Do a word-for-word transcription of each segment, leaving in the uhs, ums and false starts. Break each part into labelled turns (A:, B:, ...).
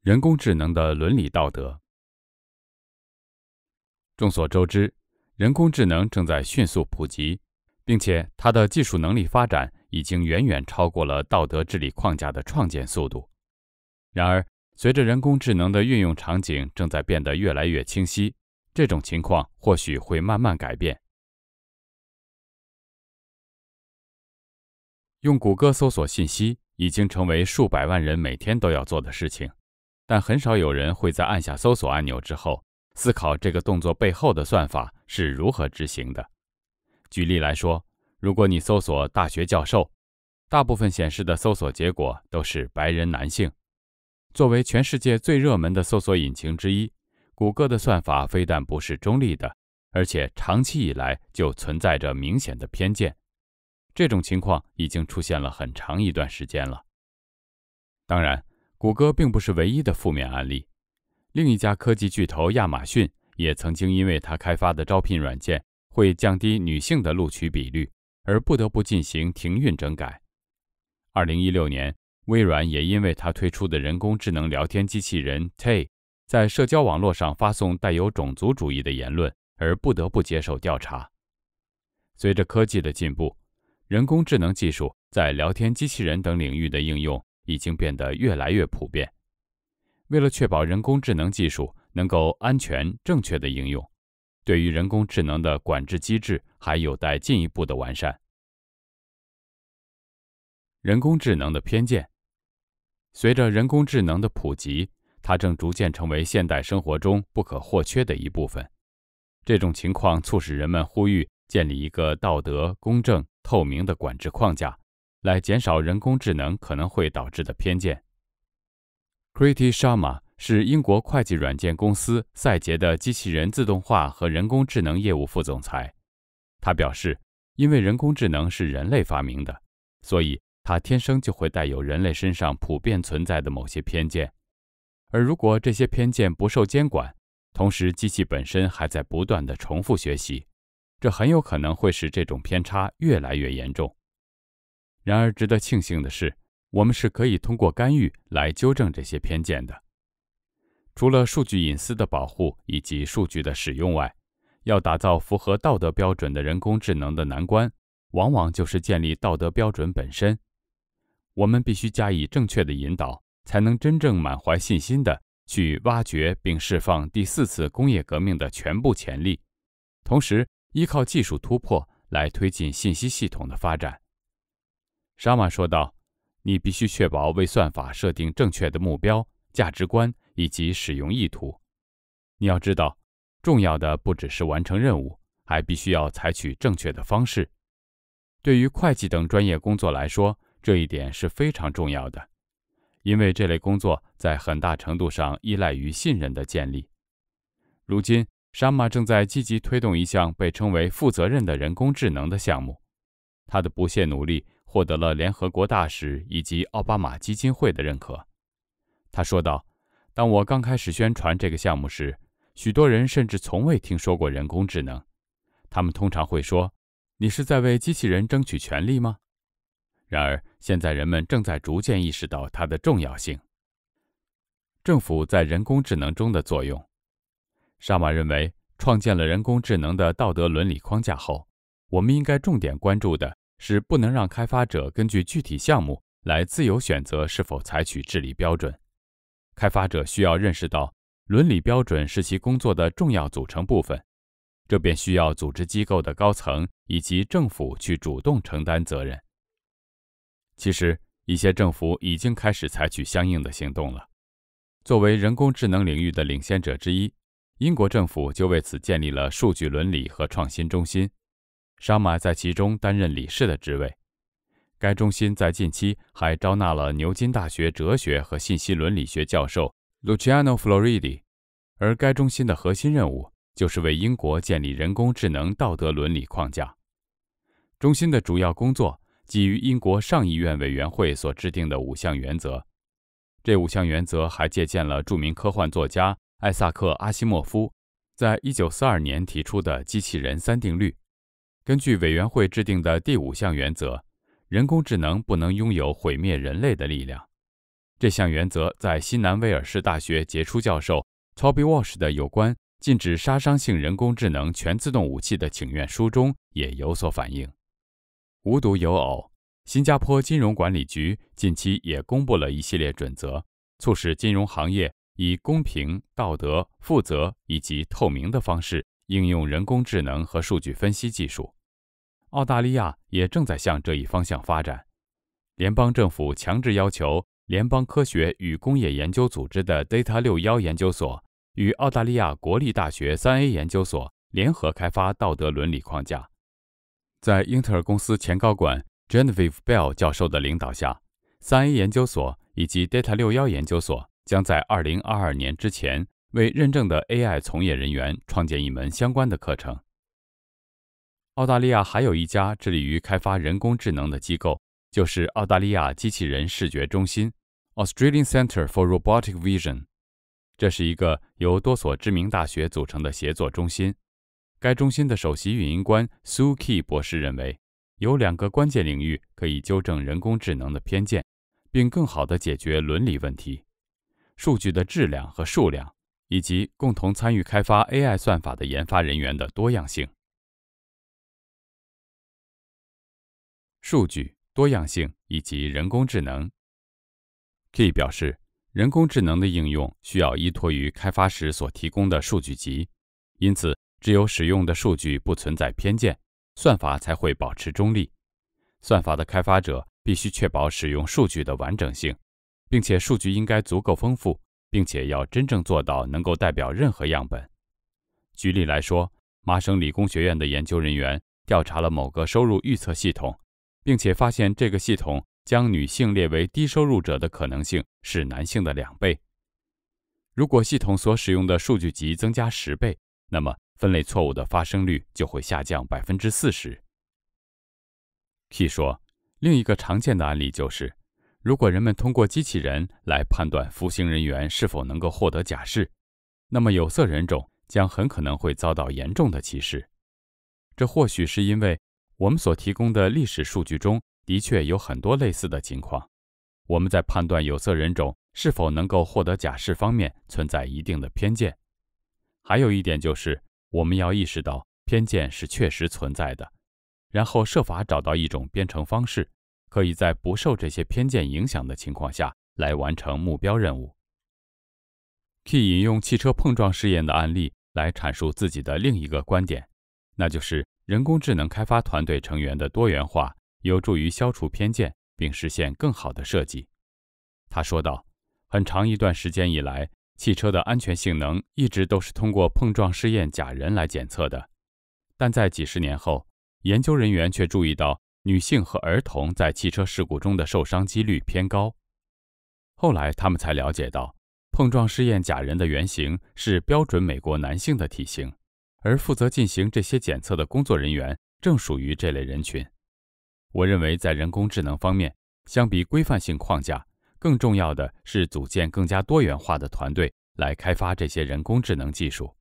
A: 人工智能的伦理道德。众所周知，人工智能正在迅速普及，并且它的技术能力发展已经远远超过了道德治理框架的创建速度。然而，随着人工智能的运用场景正在变得越来越清晰，这种情况或许会慢慢改变。用谷歌搜索信息已经成为数百万人每天都要做的事情，但很少有人会在按下搜索按钮之后，思考这个动作背后的算法是如何执行的。举例来说，如果你搜索大学教授，大部分显示的搜索结果都是白人男性。作为全世界最热门的搜索引擎之一，谷歌的算法非但不是中立的，而且长期以来就存在着明显的偏见。这种情况已经出现了很长一段时间了。当然，谷歌并不是唯一的负面案例。另一家科技巨头亚马逊也曾经因为它开发的招聘软件会降低女性的录取比率，而不得不进行停运整改。二零一六年，微软也因为它推出的人工智能聊天机器人 Tay 在社交网络上发送带有种族主义的言论，而不得不接受调查。随着科技的进步，人工智能技术在聊天机器人等领域的应用已经变得越来越普遍。为了确保人工智能技术能够安全正确的应用，对于人工智能的管制机制还有待进一步的完善。人工智能的偏见。随着人工智能的普及，它正逐渐成为现代生活中不可或缺的一部分。这种情况促使人们呼吁建立一个道德、公正、透明的管制框架，来减少人工智能可能会导致的偏见。Kriti Sharma 是英国会计软件公司赛捷的机器人自动化和人工智能业务副总裁。他表示，因为人工智能是人类发明的，所以它天生就会带有人类身上普遍存在的某些偏见。而如果这些偏见不受监管，同时机器本身还在不断地重复学习，这很有可能会使这种偏差越来越严重。然而值得庆幸的是，我们是可以通过干预来纠正这些偏见的。除了数据隐私的保护以及数据的使用外，要打造符合道德标准的人工智能的难关，往往就是建立道德标准本身。我们必须加以正确的引导，才能真正满怀信心地去挖掘并释放第四次工业革命的全部潜力，同时依靠技术突破来推进信息系统的发展。沙玛说道，你必须确保为算法设定正确的目标、价值观以及使用意图。你要知道，重要的不只是完成任务，还必须要采取正确的方式。对于会计等专业工作来说，这一点是非常重要的，因为这类工作在很大程度上依赖于信任的建立。如今，沙玛正在积极推动一项被称为负责任的人工智能的项目。他的不懈努力获得了联合国大使以及奥巴马基金会的认可。他说道，当我刚开始宣传这个项目时，许多人甚至从未听说过人工智能。他们通常会说，你是在为机器人争取权利吗？然而，现在人们正在逐渐意识到它的重要性。政府在人工智能中的作用。沙玛认为，创建了人工智能的道德伦理框架后，我们应该重点关注的是不能让开发者根据具体项目来自由选择是否采取治理标准。开发者需要认识到，伦理标准是其工作的重要组成部分，这便需要组织机构的高层以及政府去主动承担责任。其实，一些政府已经开始采取相应的行动了。作为人工智能领域的领先者之一，英国政府就为此建立了数据伦理和创新中心，沙玛在其中担任理事的职位。该中心在近期还招纳了牛津大学哲学和信息伦理学教授 Luciano Floridi， 而该中心的核心任务就是为英国建立人工智能道德伦理框架。中心的主要工作基于英国上议院委员会所制定的五项原则。这五项原则还借鉴了著名科幻作家艾萨克·阿西莫夫在一九四二年提出的机器人三定律。根据委员会制定的第五项原则，人工智能不能拥有毁灭人类的力量。 这项原则在西南威尔士大学杰出教授 Toby Walsh 的有关禁止杀伤性人工智能全自动武器的请愿书中也有所反映。无独有偶，新加坡金融管理局近期也公布了一系列准则，促使金融行业以公平、道德、负责以及透明的方式应用人工智能和数据分析技术。澳大利亚也正在向这一方向发展。联邦政府强制要求联邦科学与工业研究组织的 Data 六十一研究所与澳大利亚国立大学 三 A 研究所联合开发道德伦理框架。在英特尔公司前高管 Genevieve Bell 教授的领导下， 三 A 研究所以及 Data 六十一研究所将在二零二二年之前为认证的 A I 从业人员创建一门相关的课程。澳大利亚还有一家致力于开发人工智能的机构，就是澳大利亚机器人视觉中心 Australian Centre for Robotic Vision。 这是一个由多所知名大学组成的协作中心。该中心的首席运营官 Sue Key 博士认为，有两个关键领域可以纠正人工智能的偏见，并更好地解决伦理问题：数据的质量和数量，以及共同参与开发 A I 算法的研发人员的多样性。数据、多样性以及人工智能。 Key 表示，人工智能的应用需要依托于开发时所提供的数据集，因此只有使用的数据不存在偏见，算法才会保持中立。算法的开发者必须确保使用数据的完整性，并且数据应该足够丰富，并且要真正做到能够代表任何样本。举例来说，麻省理工学院的研究人员调查了某个收入预测系统，并且发现这个系统将女性列为低收入者的可能性是男性的两倍。如果系统所使用的数据集增加十倍，那么分类错误的发生率就会下降 百分之四十。 Key 说，另一个常见的案例就是，如果人们通过机器人来判断服刑人员是否能够获得假释，那么有色人种将很可能会遭到严重的歧视。这或许是因为我们所提供的历史数据中的确有很多类似的情况，我们在判断有色人种是否能够获得假释方面存在一定的偏见。还有一点就是，我们要意识到偏见是确实存在的，然后设法找到一种编程方式，可以在不受这些偏见影响的情况下来完成目标任务。Key 引用汽车碰撞试验的案例来阐述自己的另一个观点，那就是人工智能开发团队成员的多元化有助于消除偏见，并实现更好的设计。他说道，很长一段时间以来，汽车的安全性能一直都是通过碰撞试验假人来检测的，但在几十年后，研究人员却注意到女性和儿童在汽车事故中的受伤几率偏高。后来他们才了解到，碰撞试验假人的原型是标准美国男性的体型，而负责进行这些检测的工作人员正属于这类人群。我认为在人工智能方面，相比规范性框架，更重要的是组建更加多元化的团队来开发这些人工智能技术。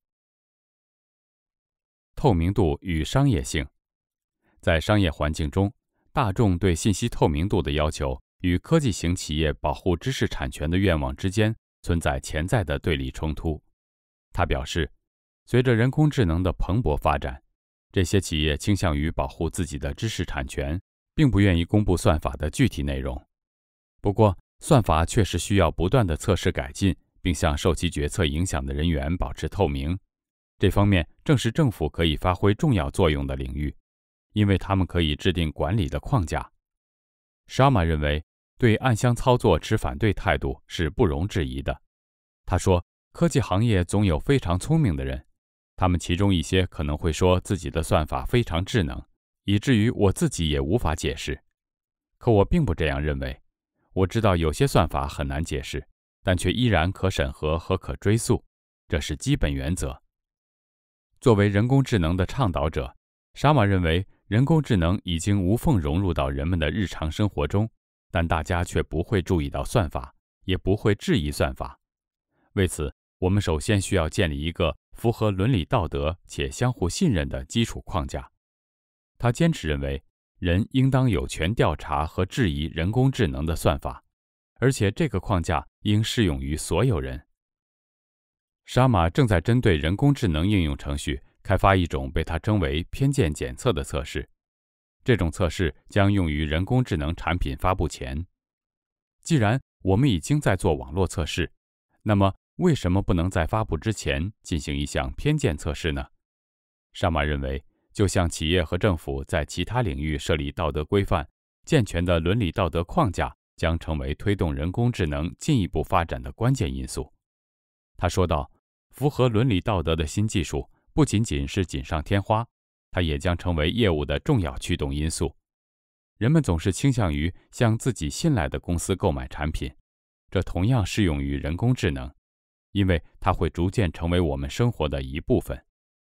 A: 透明度与商业性。在商业环境中，大众对信息透明度的要求与科技型企业保护知识产权的愿望之间存在潜在的对立冲突。他表示，随着人工智能的蓬勃发展，这些企业倾向于保护自己的知识产权，并不愿意公布算法的具体内容。不过，算法确实需要不断地测试改进，并向受其决策影响的人员保持透明。这方面正是政府可以发挥重要作用的领域，因为他们可以制定管理的框架。Sharma 认为，对暗箱操作持反对态度是不容置疑的。他说，科技行业总有非常聪明的人，他们其中一些可能会说自己的算法非常智能，以至于我自己也无法解释。可我并不这样认为。我知道有些算法很难解释，但却依然可审核和可追溯，这是基本原则。作为人工智能的倡导者，沙马认为人工智能已经无缝融入到人们的日常生活中，但大家却不会注意到算法，也不会质疑算法。为此，我们首先需要建立一个符合伦理道德且相互信任的基础框架。他坚持认为，人应当有权调查和质疑人工智能的算法， 而且这个框架应适用于所有人。沙马正在针对人工智能应用程序开发一种被他称为偏见检测的测试，这种测试将用于人工智能产品发布前。既然我们已经在做网络测试，那么为什么不能在发布之前进行一项偏见测试呢？沙马认为，就像企业和政府在其他领域设立道德规范，健全的伦理道德框架将成为推动人工智能进一步发展的关键因素。他说道，符合伦理道德的新技术不仅仅是锦上添花，它也将成为业务的重要驱动因素。人们总是倾向于向自己信赖的公司购买产品，这同样适用于人工智能，因为它会逐渐成为我们生活的一部分。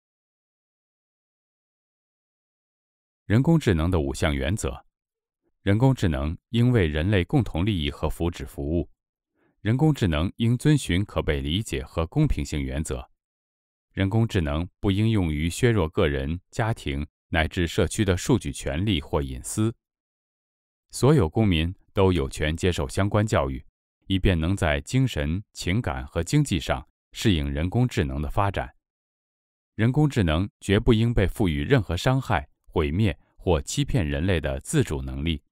A: 人工智能的五项原则。人工智能应为人类共同利益和福祉服务。人工智能应遵循可被理解和公平性原则。人工智能不应用于削弱个人、家庭乃至社区的数据权利或隐私。所有公民都有权接受相关教育，以便能在精神、情感和经济上适应人工智能的发展。人工智能绝不应被赋予任何伤害、毁灭或欺骗人类的自主能力。